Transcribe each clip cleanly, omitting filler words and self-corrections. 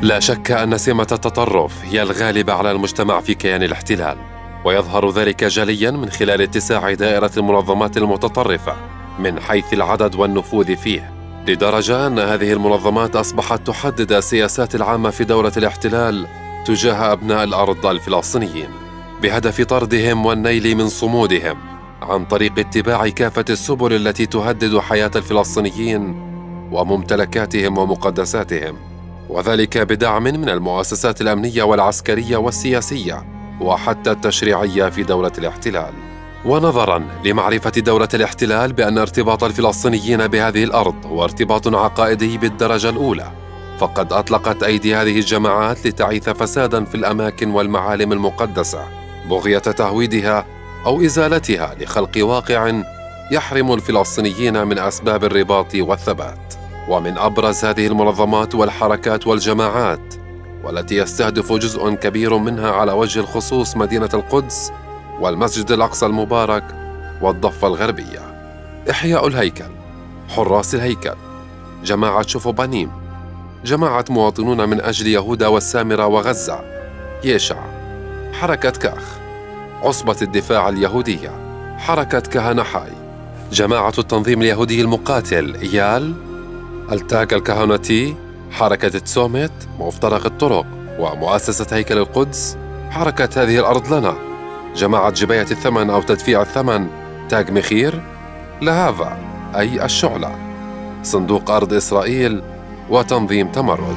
لا شك أن سمة التطرف هي الغالبة على المجتمع في كيان الاحتلال، ويظهر ذلك جلياً من خلال اتساع دائرة المنظمات المتطرفة من حيث العدد والنفوذ فيه، لدرجة أن هذه المنظمات أصبحت تحدد السياسات العامة في دولة الاحتلال تجاه أبناء الأرض الفلسطينيين، بهدف طردهم والنيل من صمودهم عن طريق اتباع كافة السبل التي تهدد حياة الفلسطينيين وممتلكاتهم ومقدساتهم، وذلك بدعم من المؤسسات الأمنية والعسكرية والسياسية وحتى التشريعية في دولة الاحتلال. ونظراً لمعرفة دولة الاحتلال بأن ارتباط الفلسطينيين بهذه الأرض هو ارتباط عقائدي بالدرجة الأولى، فقد أطلقت أيدي هذه الجماعات لتعيث فساداً في الأماكن والمعالم المقدسة بغية تهويدها أو إزالتها لخلق واقع يحرم الفلسطينيين من أسباب الرباط والثبات. ومن أبرز هذه المنظمات والحركات والجماعات والتي يستهدف جزء كبير منها على وجه الخصوص مدينة القدس والمسجد الأقصى المبارك والضفة الغربية: إحياء الهيكل، حراس الهيكل، جماعة شوفوبانيم، جماعة مواطنون من أجل يهودا والسامرة وغزة، يشع، حركة كاخ، عصبة الدفاع اليهودية، حركة كهنة حي، جماعة التنظيم اليهودي المقاتل إيال، التاج الكهنوتي، حركة تسومت، مفترق الطرق، ومؤسسة هيكل القدس، حركة هذه الأرض لنا، جماعة جباية الثمن أو تدفيع الثمن، تاج مخير، لهافا أي الشعلة، صندوق أرض إسرائيل، وتنظيم تمرد،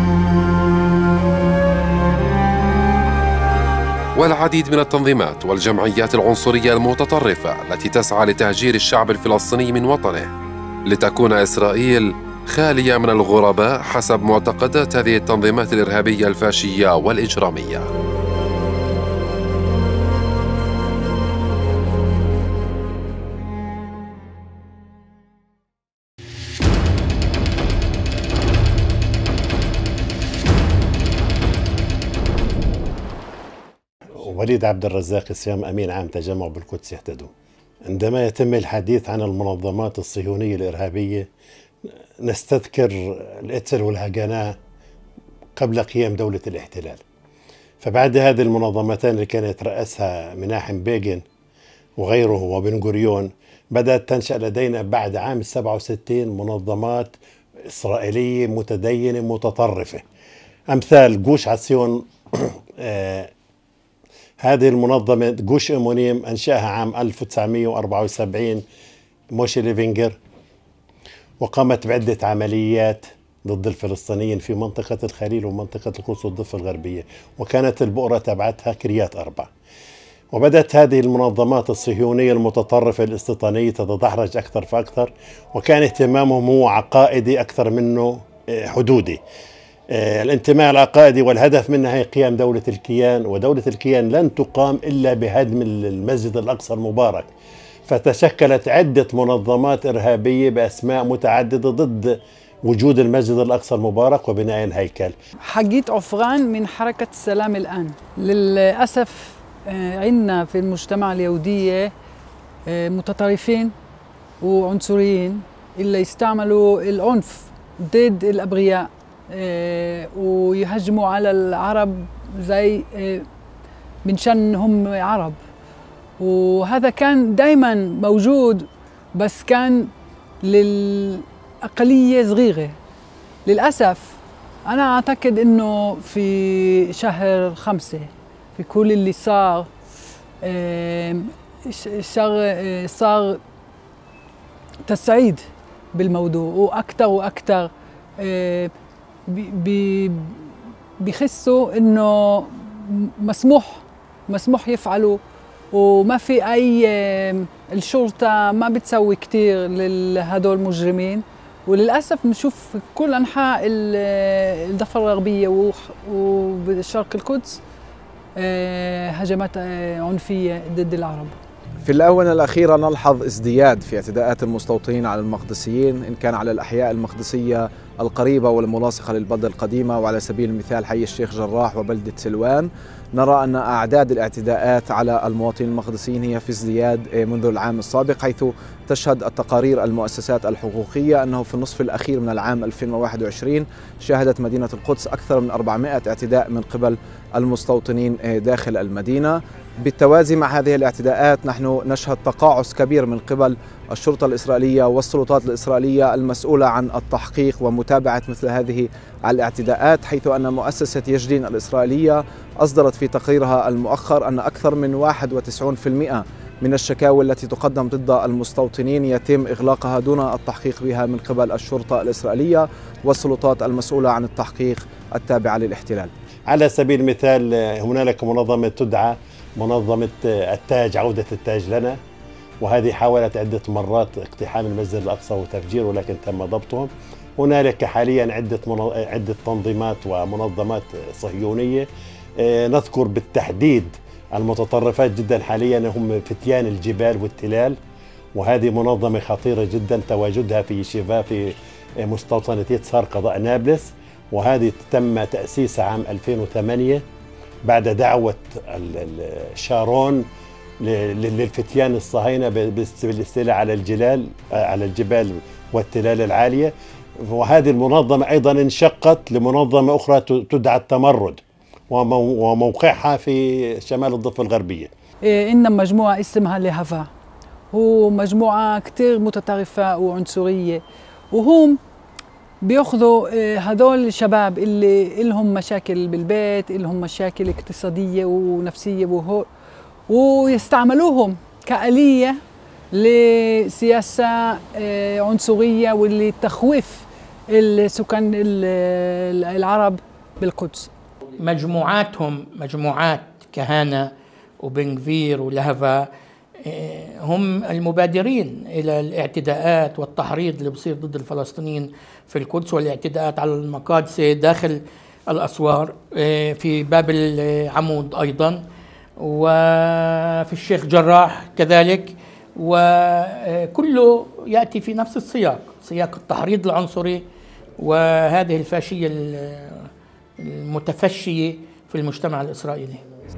والعديد من التنظيمات والجمعيات العنصرية المتطرفة التي تسعى لتهجير الشعب الفلسطيني من وطنه لتكون إسرائيل خالية من الغرباء حسب معتقدات هذه التنظيمات الإرهابية الفاشية والإجرامية. وليد عبد الرزاق السيام، أمين عام تجمع بالقدس يهتدوا. عندما يتم الحديث عن المنظمات الصهيونية الإرهابية نستذكر الإتسل والهجناء قبل قيام دولة الاحتلال، فبعد هذه المنظمتين اللي كان يترأسها مناحم بيغن وغيره وبن غوريون بدأت تنشأ لدينا بعد عام 67 منظمات إسرائيلية متدينة متطرفة، أمثال جوش عصيون. هذه المنظمة جوش إيمونيم أنشأها عام 1974 موشي ليفينجر، وقامت بعدة عمليات ضد الفلسطينيين في منطقة الخليل ومنطقة القدس والضفة الغربية، وكانت البؤرة تبعتها كريات 4. وبدأت هذه المنظمات الصهيونية المتطرفة الاستيطانية تتدحرج أكثر فأكثر، وكان اهتمامهم هو عقائدي أكثر منه حدودي. الانتماء العقائدي والهدف منها هي قيام دولة الكيان، ودولة الكيان لن تقام إلا بهدم المسجد الأقصى المبارك. فتشكلت عدة منظمات إرهابية بأسماء متعددة ضد وجود المسجد الأقصى المبارك وبناء الهيكل. حقيت عفران من حركة السلام الآن. للأسف عندنا في المجتمع اليهودية متطرفين وعنصريين اللي يستعملوا العنف ضد الأبرياء ويهجموا على العرب زي من شان هم عرب، وهذا كان دايما موجود بس كان للأقلية صغيرة. للأسف أنا أعتقد أنه في شهر 5 في كل اللي صار تسعيد بالموضوع، وأكثر وأكثر بيحسوا انه مسموح يفعلوا، وما في اي الشرطه ما بتسوي كثير لهدول المجرمين. وللاسف بنشوف في كل انحاء الضفه الغربيه وبشرق القدس هجمات عنفيه ضد العرب. في الآونة الأخيرة نلحظ ازدياد في اعتداءات المستوطنين على المقدسيين، إن كان على الأحياء المقدسية القريبة والملاصقة للبلدة القديمة، وعلى سبيل المثال حي الشيخ جراح وبلدة سلوان. نرى أن أعداد الاعتداءات على المواطنين المقدسيين هي في ازدياد منذ العام السابق، حيث تشهد التقارير المؤسسات الحقوقية أنه في النصف الأخير من العام 2021 شهدت مدينة القدس أكثر من 400 اعتداء من قبل المستوطنين داخل المدينة. بالتوازي مع هذه الاعتداءات نحن نشهد تقاعس كبير من قبل الشرطة الإسرائيلية والسلطات الإسرائيلية المسؤولة عن التحقيق ومتابعة مثل هذه الاعتداءات، حيث أن مؤسسة يجدين الإسرائيلية أصدرت في تقريرها المؤخر أن أكثر من 91% من الشكاوى التي تقدم ضد المستوطنين يتم إغلاقها دون التحقيق بها من قبل الشرطة الإسرائيلية والسلطات المسؤولة عن التحقيق التابعة للاحتلال. على سبيل المثال هنالك منظمة تدعى منظمة التاج، عودة التاج لنا، وهذه حاولت عدة مرات اقتحام المسجد الأقصى وتفجيره ولكن تم ضبطهم. هنالك حاليا عدة تنظيمات ومنظمات صهيونية، نذكر بالتحديد المتطرفات جدا حاليا هم فتيان الجبال والتلال، وهذه منظمة خطيرة جدا تواجدها في شباب في مستوطنة يتسار قضاء نابلس، وهذه تم تأسيسها عام 2008 بعد دعوة شارون للفتيان الصهاينة بالاستيلاء على الجبال والتلال العالية. وهذه المنظمة أيضا انشقت لمنظمة أخرى تدعى التمرد، وموقعها في شمال الضفة الغربية. إن مجموعة اسمها لهفا، هو مجموعة كتير متطرفة وعنصرية، وهم بيأخذوا هدول الشباب اللي لهم مشاكل بالبيت، لهم مشاكل اقتصادية ونفسية ويستعملوهم كآلية لسياسة عنصرية واللي تخويف السكان العرب بالقدس. مجموعاتهم مجموعات كهانة وبن غفير ولهفا هم المبادرين إلى الاعتداءات والتحريض اللي بصير ضد الفلسطينيين في القدس، والاعتداءات على المقادسة داخل الأسوار في باب العمود أيضا، وفي الشيخ جراح كذلك، وكله يأتي في نفس السياق، سياق التحريض العنصري وهذه الفاشية المتفشية في المجتمع الإسرائيلي.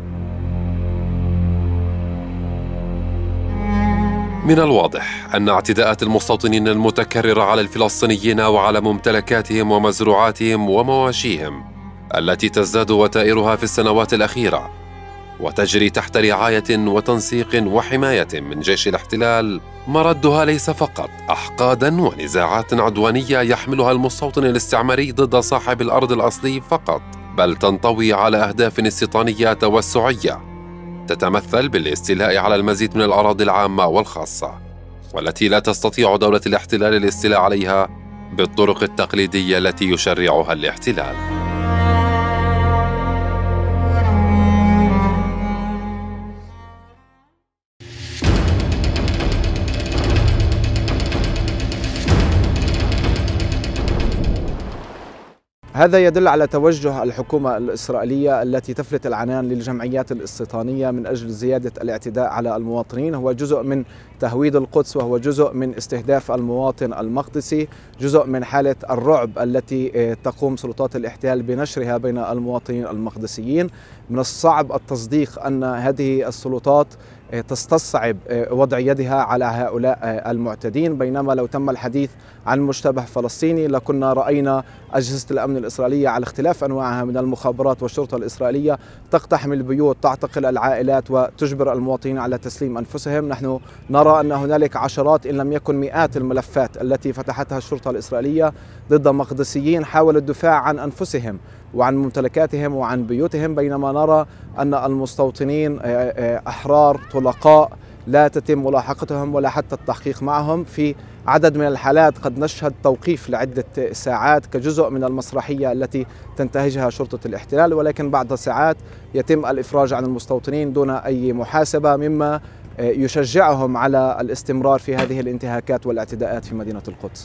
من الواضح أن اعتداءات المستوطنين المتكررة على الفلسطينيين وعلى ممتلكاتهم ومزروعاتهم ومواشيهم التي تزداد وتائرها في السنوات الأخيرة وتجري تحت رعاية وتنسيق وحماية من جيش الاحتلال، مردها ليس فقط أحقاداً ونزاعات عدوانية يحملها المستوطن الاستعماري ضد صاحب الأرض الأصلي فقط، بل تنطوي على أهداف استيطانية توسعية تتمثل بالاستيلاء على المزيد من الأراضي العامة والخاصة، والتي لا تستطيع دولة الاحتلال الاستيلاء عليها بالطرق التقليدية التي يشرعها الاحتلال. هذا يدل على توجه الحكومة الإسرائيلية التي تفلت العنان للجمعيات الاستيطانية من أجل زيادة الاعتداء على المواطنين. هو جزء من تهويد القدس، وهو جزء من استهداف المواطن المقدسي، جزء من حالة الرعب التي تقوم سلطات الاحتلال بنشرها بين المواطنين المقدسيين. من الصعب التصديق أن هذه السلطات تستصعب وضع يدها على هؤلاء المعتدين، بينما لو تم الحديث عن مشتبه فلسطيني لكنا رأينا أجهزة الأمن الإسرائيلية على اختلاف أنواعها من المخابرات والشرطة الإسرائيلية تقتحم البيوت، تعتقل العائلات وتجبر المواطنين على تسليم أنفسهم. نحن نرى أن هنالك عشرات إن لم يكن مئات الملفات التي فتحتها الشرطة الإسرائيلية ضد مقدسيين حاولوا الدفاع عن أنفسهم وعن ممتلكاتهم وعن بيوتهم، بينما نرى أن المستوطنين أحرار طلقاء لا تتم ملاحقتهم ولا حتى التحقيق معهم. في عدد من الحالات قد نشهد توقيف لعدة ساعات كجزء من المسرحية التي تنتهجها شرطة الاحتلال، ولكن بعد ساعات يتم الإفراج عن المستوطنين دون أي محاسبة، مما يشجعهم على الاستمرار في هذه الانتهاكات والاعتداءات في مدينة القدس.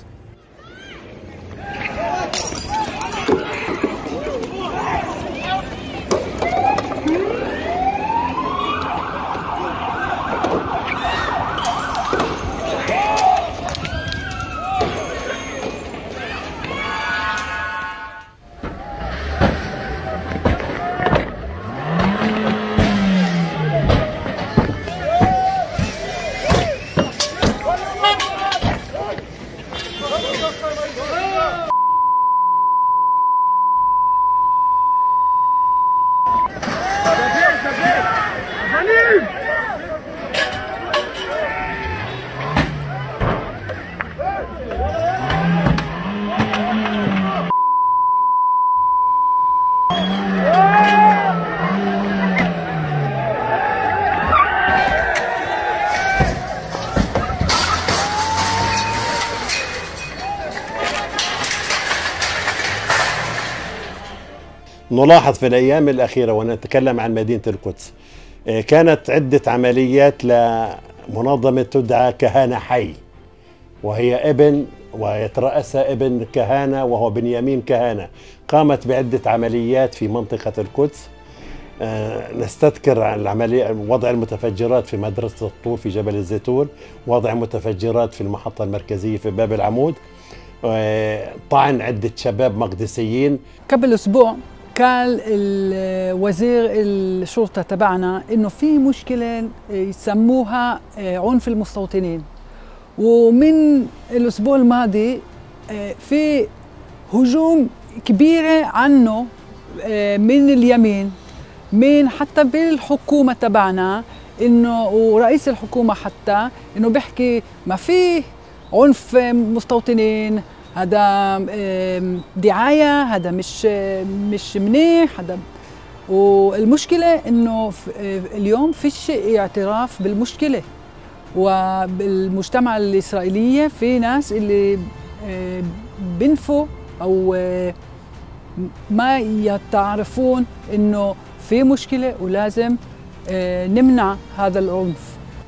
نلاحظ في الأيام الأخيرة ونتكلم عن مدينة القدس كانت عدة عمليات لمنظمة تدعى كهانة حي، وهي ابن ويترأسها ابن كهانة وهو بنيامين كهانة، قامت بعدة عمليات في منطقة القدس. نستذكر العملية وضع المتفجرات في مدرسة الطور في جبل الزيتون، وضع متفجرات في المحطة المركزية في باب العمود، طعن عدة شباب مقدسيين. قبل أسبوع قال وزير الشرطة تبعنا إنه في مشكلة يسموها عنف المستوطنين، ومن الأسبوع الماضي في هجوم كبيرة عنه من اليمين، من حتى بالحكومة تبعنا، إنه ورئيس الحكومة حتى إنه بيحكي ما في عنف مستوطنين، هذا دعاية، هذا مش منيح هذا. والمشكلة إنه اليوم فيش اعتراف بالمشكلة، وبالمجتمع الإسرائيلية في ناس اللي بينفوا أو ما يتعرفون إنه في مشكلة ولازم نمنع هذا العنف.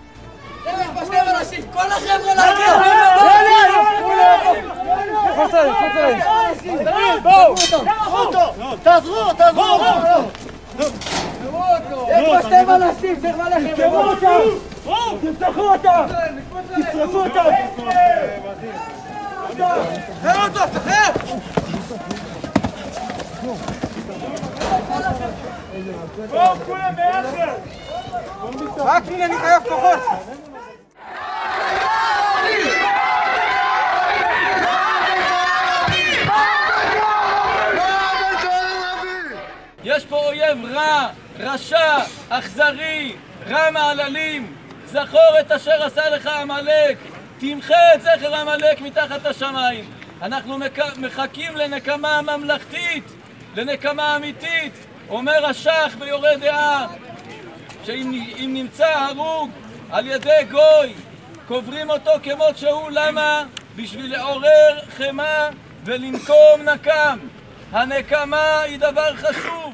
יש פה אויב רע, רשע, אכזרי, רע מעללים. זכור את אשר עשה לך עמלק, תמחה את זכר עמלק מתחת השמיים. אנחנו מחכים לנקמה ממלכתית, לנקמה אמיתית. אומר השח ביורה דעה, שאם נמצא הרוג על ידי גוי, קוברים אותו כמות שהוא. למה? בשביל לעורר חמה ולנקום נקם. הנקמה היא דבר חשוב.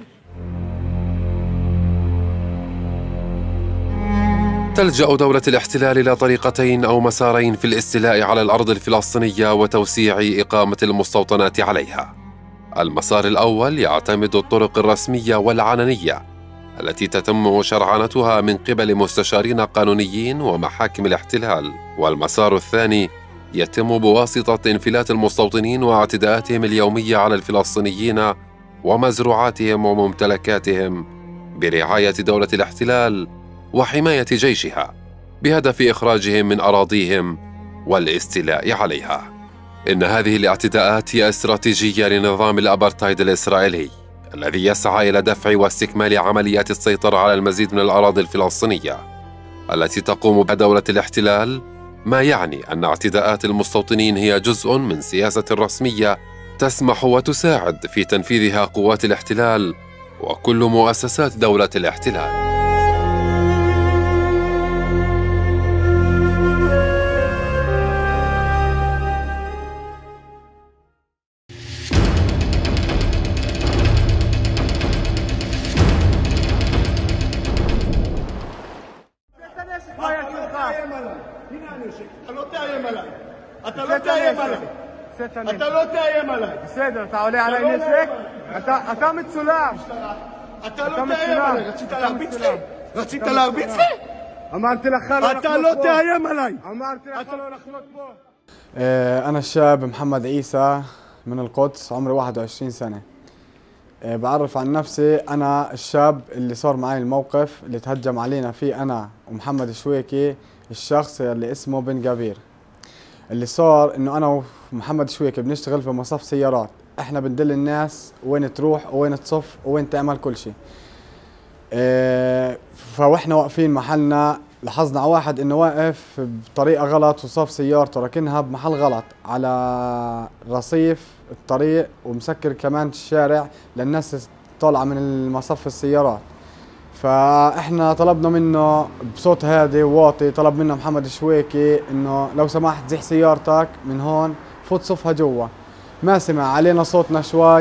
تلجأ دولة الاحتلال إلى طريقتين أو مسارين في الاستيلاء على الأرض الفلسطينية وتوسيع إقامة المستوطنات عليها. المسار الأول يعتمد الطرق الرسمية والعلنية التي تتم شرعنتها من قبل مستشارين قانونيين ومحاكم الاحتلال، والمسار الثاني يتم بواسطة انفلات المستوطنين واعتداءاتهم اليومية على الفلسطينيين ومزروعاتهم وممتلكاتهم برعاية دولة الاحتلال وحماية جيشها بهدف إخراجهم من أراضيهم والاستيلاء عليها. إن هذه الاعتداءات هي استراتيجية لنظام الأبرتايد الإسرائيلي الذي يسعى إلى دفع واستكمال عمليات السيطرة على المزيد من الأراضي الفلسطينية التي تقوم بها دولة الاحتلال، ما يعني أن اعتداءات المستوطنين هي جزء من سياسة رسمية تسمح وتساعد في تنفيذها قوات الاحتلال وكل مؤسسات دولة الاحتلال. אתה לא תאיים עליי. בסדר, אתה עולה עליי נשק? אתה מצולם. אתה לא תאיים עליי. רצית להרביץ לי? רצית להרביץ לי? אמרתי לך לא לחנות פה. אתה לא תאיים עליי. אמרתי לך לא לחנות פה. أنا الشاب محمد عيسى من القدس، عمري 21 سنة. بعرف عن نفسي، أنا الشاب اللي صار معي الموقف اللي تهجم علينا فيه أنا ومحمد شويكي، الشخص اللي اسمه بن جابير. اللي صار إنه أنا ومحمد شويكي بنشتغل في مصف سيارات، إحنا بندل الناس وين تروح وين تصف وين تعمل كل شيء. فوإحنا واقفين محلنا لاحظنا على واحد إنه واقف بطريقة غلط وصف سيارته راكنها بمحل غلط على رصيف الطريق ومسكر كمان الشارع للناس طالعة من المصف السيارات. فاحنا طلبنا منه بصوت هادي وواطي، طلب منا محمد شويكي انه لو سمحت زح سيارتك من هون، فوت صفها جوا. ما سمع علينا صوتنا شوي،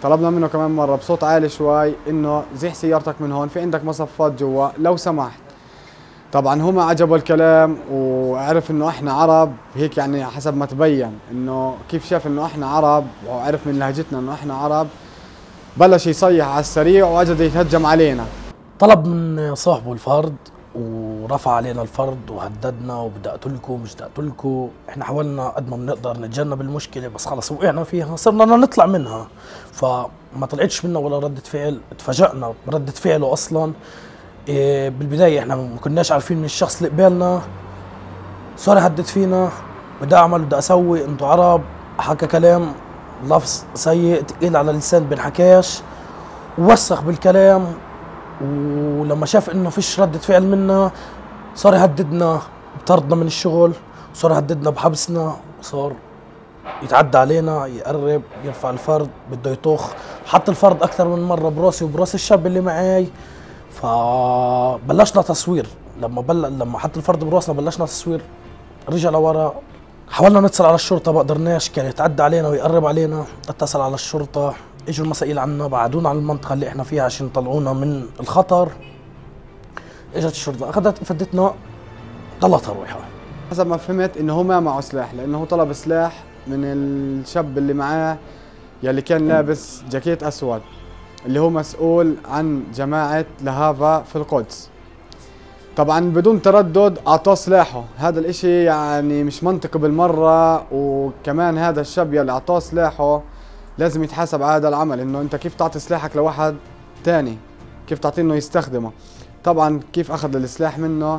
طلبنا منه كمان مرة بصوت عالي شوي إنه زيح سيارتك من هون، في عندك مصفات جوا لو سمحت. طبعا هو ما عجبه الكلام وعرف إنه إحنا عرب، هيك يعني حسب ما تبين إنه كيف شاف إنه إحنا عرب وعرف من لهجتنا إنه إحنا عرب، بلش يصيح على السريع وأجد يتهجم علينا. طلب من صاحبه الفرد ورفع علينا الفرد وهددنا وبدي اقتلكم مش بدي اقتلكم. احنا حاولنا قد ما بنقدر نتجنب المشكله، بس خلص وقعنا فيها، صرنا نطلع منها، فما طلعتش منا ولا ردة فعل. اتفاجئنا بردة فعله اصلا. بالبدايه احنا ما كناش عارفين من الشخص اللي قبالنا، صار يهدد فينا، بدي اعمل بدي اسوي، انتوا عرب، حكى كلام لفظ سيء تقيل على اللسان بنحكاش، ووسخ بالكلام. ولما شاف انه فيش ردة فعل منا صار يهددنا بطردنا من الشغل، صار يهددنا بحبسنا، صار يتعدى علينا، يقرب، يرفع الفرد، بده يطخ، حط الفرد اكثر من مره براسي وبراس الشاب اللي معي. فبلشنا تصوير، لما حط الفرد براسنا بلشنا تصوير، رجع لورا، حاولنا نتصل على الشرطه ما قدرناش، كان يتعدى علينا ويقرب علينا. اتصل على الشرطه، اجوا المسائل عنا، بعدونا عن المنطقه اللي احنا فيها عشان يطلعونا من الخطر. اجت الشرطه اخذت فدتنا، ضلتها روحها. حسب ما فهمت انه هو ما معه سلاح، لانه هو طلب سلاح من الشاب اللي معاه يلي كان لابس جاكيت اسود، اللي هو مسؤول عن جماعه لهافا في القدس. طبعا بدون تردد اعطاه سلاحه، هذا الاشي يعني مش منطقي بالمره. وكمان هذا الشاب يلي اعطاه سلاحه لازم يتحاسب على هذا العمل، انه انت كيف تعطي سلاحك لواحد تاني، كيف تعطيه انه يستخدمه. طبعا كيف اخذ السلاح منه،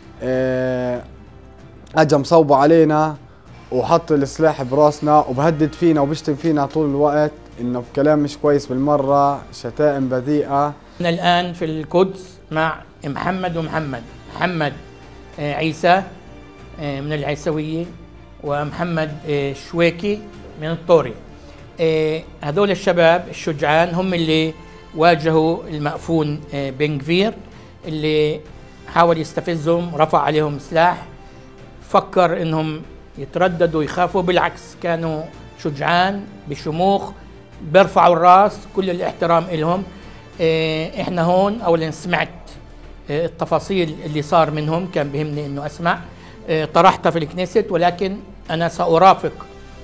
اجى مصوبه علينا وحط السلاح براسنا وبهدد فينا وبشتم فينا طول الوقت، انه بكلام مش كويس بالمره، شتائم بذيئه. احنا الان في القدس مع محمد ومحمد، محمد عيسى من العيسويه، ومحمد شويكي من الطوري. هذول الشباب الشجعان هم اللي واجهوا المأفون بن غفير، اللي حاول يستفزهم، رفع عليهم سلاح، فكر انهم يترددوا يخافوا، بالعكس كانوا شجعان بشموخ، بيرفعوا الراس، كل الاحترام لهم. احنا هون اولا سمعت التفاصيل اللي صار منهم، كان بهمني انه اسمع، طرحتها في الكنيست، ولكن انا سأرافق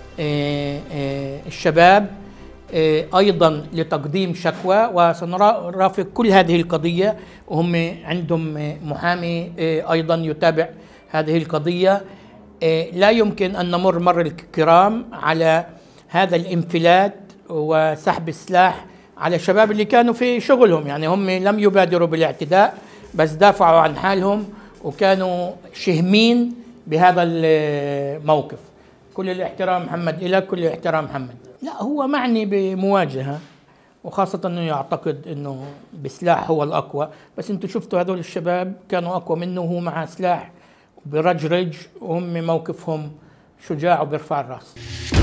الشباب أيضا لتقديم شكوى، وسنرافق كل هذه القضية، وهم عندهم محامي أيضا يتابع هذه القضية. لا يمكن أن نمر مر الكرام على هذا الانفلات وسحب السلاح على الشباب اللي كانوا في شغلهم، يعني هم لم يبادروا بالاعتداء، بس دافعوا عن حالهم وكانوا شهمين بهذا الموقف. كل الاحترام محمد إلك، كل الاحترام محمد. لا، هو معني بمواجهة، وخاصة أنه يعتقد أنه بسلاح هو الأقوى، بس أنتوا شفتوا هذول الشباب كانوا أقوى منه، وهو مع سلاح وبرجرج، وهم موقفهم شجاع وبيرفع الرأس.